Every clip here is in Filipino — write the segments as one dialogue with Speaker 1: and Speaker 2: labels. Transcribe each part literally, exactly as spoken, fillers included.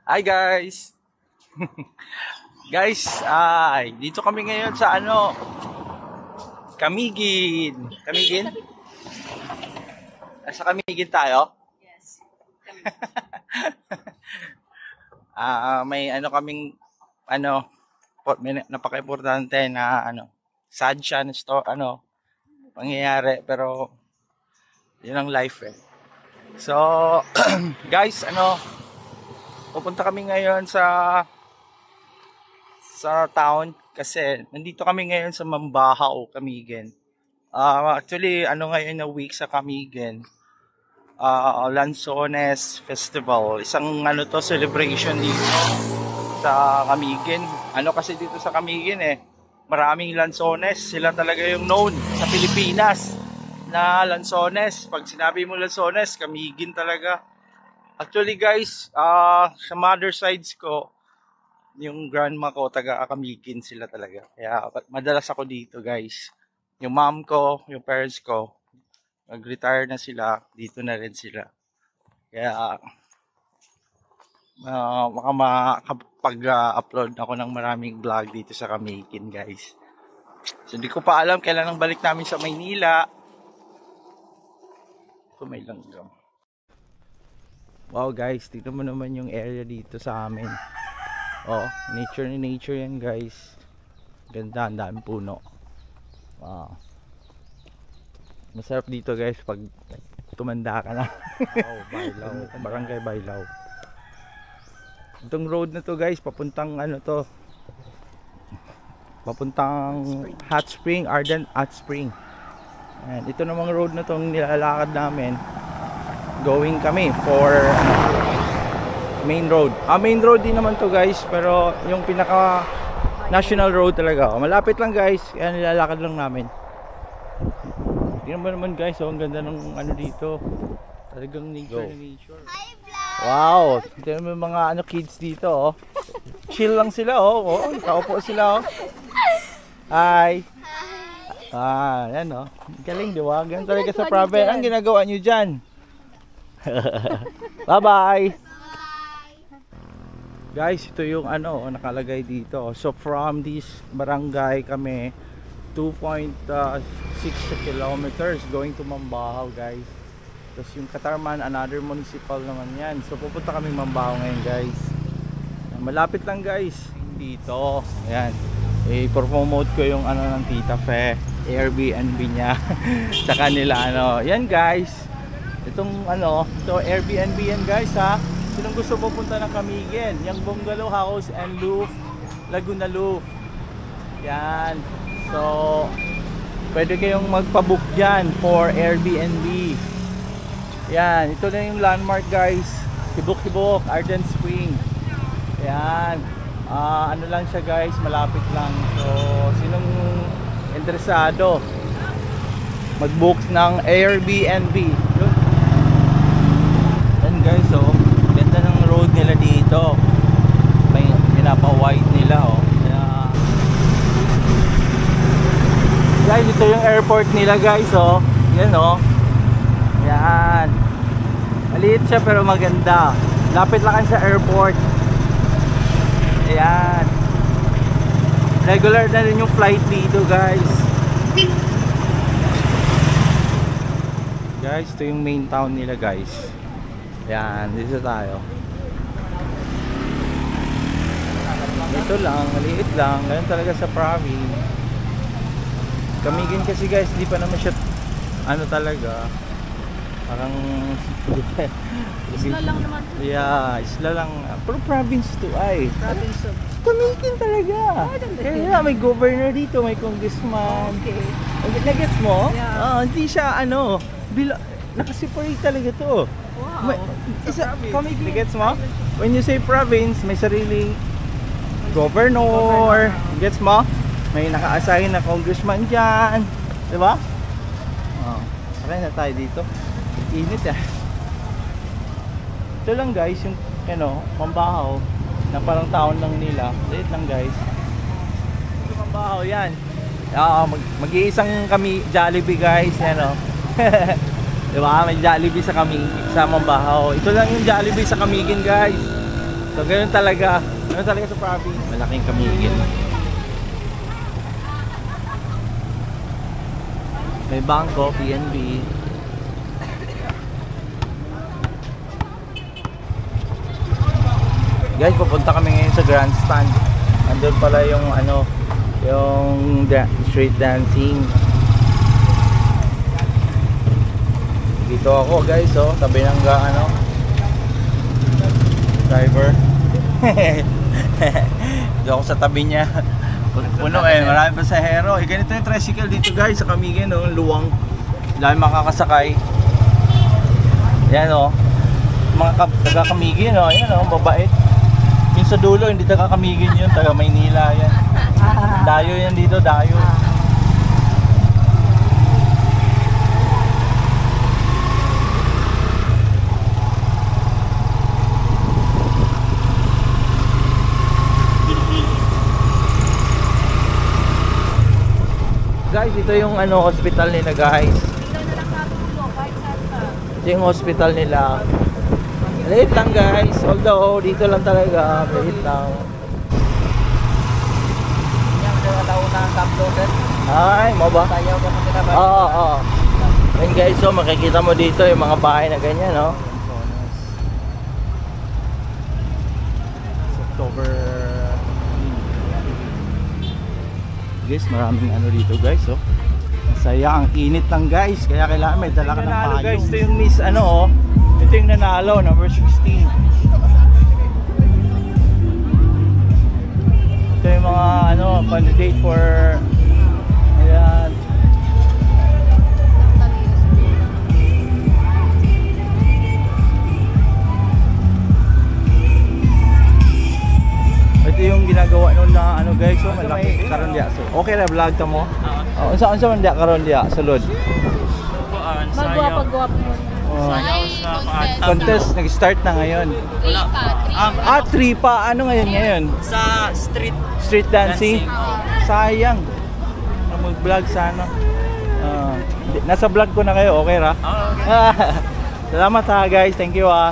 Speaker 1: Hi guys! Guys, ay, dito kami ngayon sa ano, Camiguin. Camiguin? Nasa Camiguin tayo?
Speaker 2: Yes.
Speaker 1: Ah, uh, may ano kaming ano, may napaka-importante na ano, sad siya na sto, ano, pangyayari, pero yun ang life eh. So, guys, ano, pupunta kami ngayon sa sa town kasi nandito kami ngayon sa Mambahaw, Camiguin. Uh, actually, ano ngayon na week sa Camiguin, uh, Lanzones Festival. Isang ano to, celebration dito sa Camiguin. Ano kasi dito sa Camiguin eh, maraming Lanzones. Sila talaga yung known sa Pilipinas na Lanzones. Pag sinabi mo Lanzones, Camiguin talaga. Actually guys, uh, sa mother sides ko, yung grandma ko, taga Camiguin sila talaga. Kaya madalas ako dito guys. Yung mom ko, yung parents ko, nag-retire na sila, dito na rin sila. Kaya uh, baka makapag-upload ako ng maraming vlog dito sa Camiguin guys. So hindi ko pa alam kailan ang balik namin sa Maynila. So may langgam. Wow guys, tignan mo naman yung area dito sa amin. Oh, nature ni nature yan guys. Ganda, ang daming puno. Wow. Masarap dito guys pag tumanda ka na. Oh, Bailaw. Barangay Bailaw. Itong road na to guys, papuntang ano to, papuntang Hot Spring, Ardent Hot Spring. Ayan, ito namang road na tong nilalakad namin. Going kami for main road. Ah, main road din naman to guys, pero yung pinaka national road talaga. Oh, malapit lang guys, kaya nilalakad lang namin. Tingnan mo naman guys, oh, ang ganda ng ano dito. Talagang nature na nature. Wow, tingnan mo yung mga ano kids dito, oh. Chill lang sila, oh. Oh, kaupo sila, oh. Hi. Ah, yan, oh. Galing, di ba? Ganun talaga sa province. Ang ginagawa nyo dyan? Bye bye. Guys, ito yung ano nakalagay dito. So from this barangay kami two point six kilometers going to Mambahaw guys. Tapos yung Katarman, another municipal naman yan. So pupunta kami Mambahaw ngayon guys. Malapit lang guys dito. Ayan, i-promote ko yung ano ng Tita Fe, Airbnb niya sa kanila ano. Yan guys, itong ano, ito Airbnb yan guys ha. Sinong gusto pupunta ng Camiguin, yung Bungalow House and Louvre, Laguna Louvre. Yan. So pwede kayong magpabook dyan for Airbnb. Yan, ito na yung landmark guys. Hibok-hibok, Ardent Spring. Yan. Uh, ano lang siya guys, malapit lang. So sinong interesado mag-book ng Airbnb. Yun. Yan guys, so ganda ng road nila dito. May pinapa-wide nila, oh. Kaya guys, ito yung airport nila guys, oh. Yan, oh. Yan. Maliit siya pero maganda. Lapit lang sa airport. Ayan. Regular na rin yung flight dito guys. Guys, ito yung main town nila guys. Ayan, dito tayo. Ito lang, maliit lang. Ganun talaga sa province. Camiguin kasi guys, di pa naman siya ano talaga. Parang
Speaker 2: Isla lang naman.
Speaker 1: Yeah, isla lang. Pero province to ay.
Speaker 2: Province of
Speaker 1: Camiguin talaga. Kaya may governor dito, may congressman.
Speaker 2: Okay.
Speaker 1: Nagets mo?
Speaker 2: Yeah.
Speaker 1: Uh, hindi siya ano, bila, nakaseparate talaga to.
Speaker 2: Wow.
Speaker 1: May, isa, Camiguin. Nagets mo? When you say province, may sariling governor. Gets mo? May naka-assign na congressman dyan. Diba? Oh, tara na tayo dito. Init eh. Ito lang guys, yung ano, Mambahaw na parang taon lang nila. Liit lang guys. Ito Mambahaw yan. Uh, mag mag-iisang kami Jollibee guys, ano. Diba? May Jollibee sa kami sa Mambahaw. Ito lang yung Jollibee sa Camiguin guys. So ganun talaga. Ganun talaga sa province. Malaking kamigin. May bangko, P N B. Guys, pupunta kami ngayon sa grandstand. Andun pala yung ano, yung da street dancing. Dito ako guys, oh, tabi ng ga, ano, driver. Dito ako sa tabi niya. Puno eh, marami pasahero. Eh, ganito yung tricycle dito guys, sa Camiguin, oh, luwang. Dahil makakasakay. Yan oh, mga taga-Camiguin, oh, yan oh, mabait. Yung sa dulo, hindi taga-Camiguin yun, taga Maynila yan. Dayo yan dito, dayo. Guys, ito yung ano, hospital nila guys. Ito yung hospital nila. Late lang guys, although dito lang talaga, late lang. Ay, mo ba? Oo, oo. Yan guys, so makikita mo dito yung mga bahay na ganyan, no? October. Guys, maraming ano dito guys, oh. Masaya, ang init lang guys, kaya kailangan may dala ka ng payong. Guys, ito yung miss ano, oh. Ito yung nanalo, number sixteen. Ito yung mga ano, candidate for ayan. Ito yung ginagawa nun na ano guys, so malaki karon dia. So okay ra vlog ta mo? Oo. Unsa unsa man dia karon dia sulod?
Speaker 2: Magwapa-gwapa mo.
Speaker 3: Sayaw sa mga
Speaker 1: Contest nag-start na ngayon.
Speaker 3: Wala pa.
Speaker 1: Ah, three pa. Ano ngayon ngayon?
Speaker 3: Sa street.
Speaker 1: Street dancing?
Speaker 3: Dancing,
Speaker 1: Sayang. Mag-vlog sana. Uh, nasa vlog ko na kayo, okay ra?
Speaker 3: Oh, okay.
Speaker 1: Salamat ha guys, thank you ha.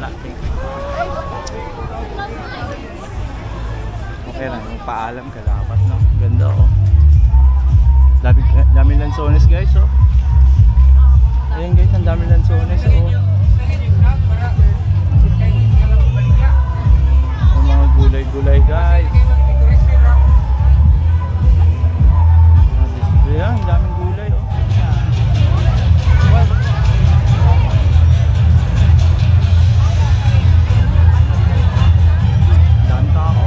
Speaker 1: Okay na, paalam ka dapat, no? Ganda oh. Dami, dami lansones guys, oh. Ayan guys, ang dami lansones, oh. Yung mga gulay-gulay guys. Ayan, ang daming gulay, oh. Dami tao.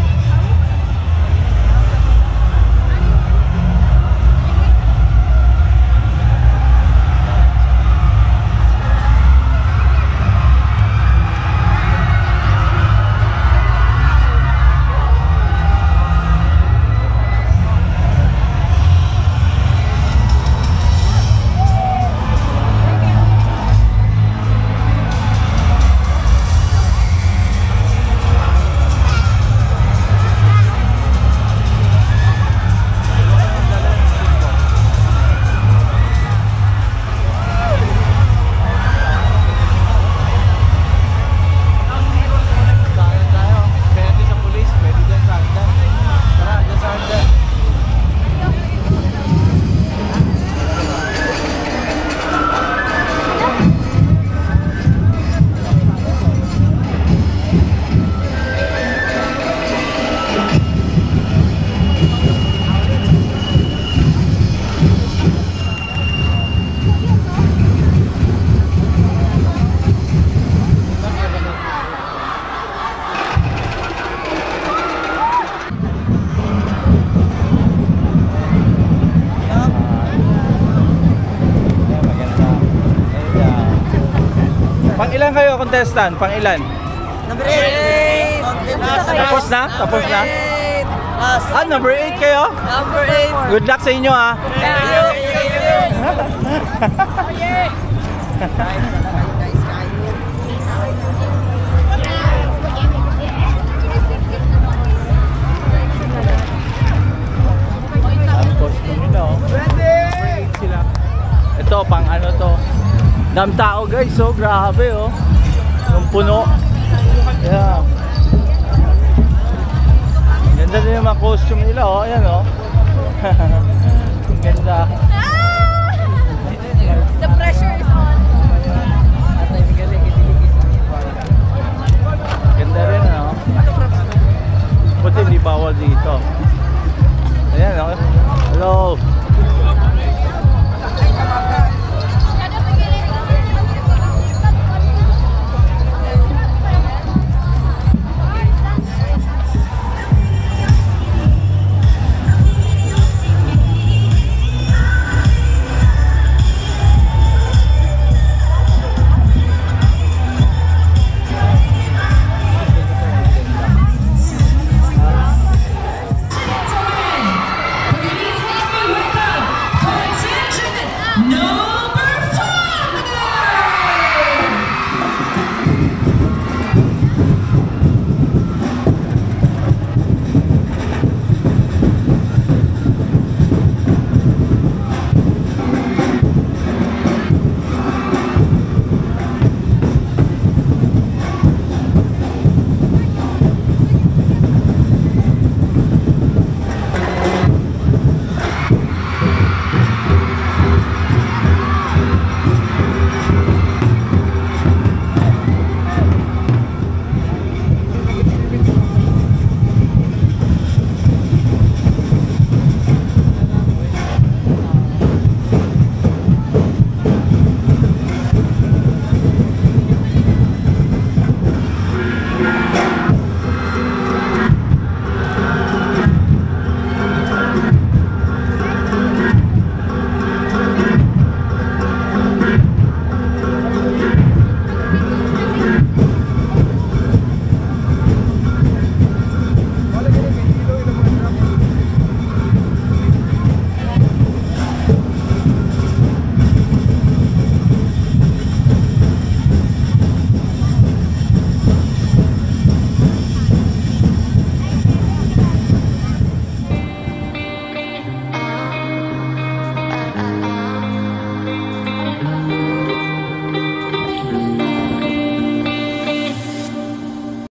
Speaker 1: Pang ilan kayo contestant? Pang ilan?
Speaker 3: Number eight!
Speaker 1: Tapos na? Tapos na? Ah, number eight kayo?
Speaker 3: Number eight!
Speaker 1: Good luck sa inyo ah.
Speaker 3: Thank you!
Speaker 1: Ang costume nila oh. Sila. Ito pang ano to. Dam tao guys, so grabe oh. Yung puno. Yeah. Ganda din yung mga costume nila, oh. Ayan, oh. Ang ganda.
Speaker 2: The pressure is on.
Speaker 1: Ganda rin, ano? Buti hindi bawal dito. Ayan, oh. Hello.